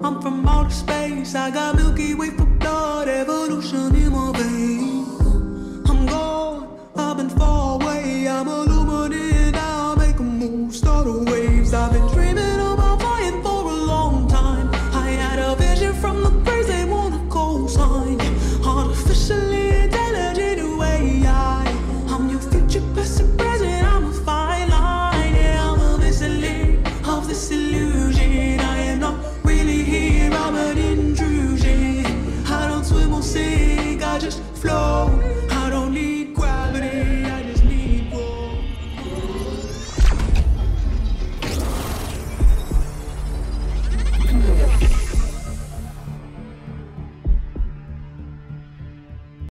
I'm from outer space, I got Milky Way for blood, evolution in my veins. I'm gone, I've been far away, I'm alone.